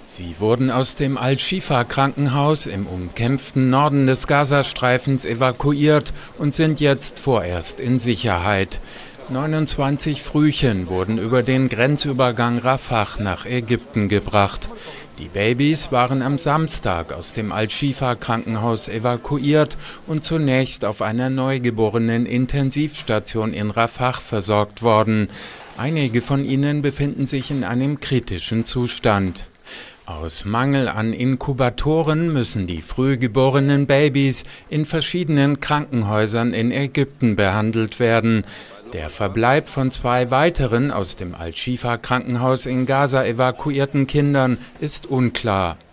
Sie wurden aus dem Al-Shifa-Krankenhaus im umkämpften Norden des Gazastreifens evakuiert und sind jetzt vorerst in Sicherheit. 29 Frühchen wurden über den Grenzübergang Rafah nach Ägypten gebracht. Die Babys waren am Samstag aus dem Al-Shifa-Krankenhaus evakuiert und zunächst auf einer Neugeborenen-Intensivstation in Rafah versorgt worden. Einige von ihnen befinden sich in einem kritischen Zustand. Aus Mangel an Inkubatoren müssen die frühgeborenen Babys in verschiedenen Krankenhäusern in Ägypten behandelt werden. Der Verbleib von 2 weiteren aus dem Al-Shifa-Krankenhaus in Gaza evakuierten Kindern ist unklar.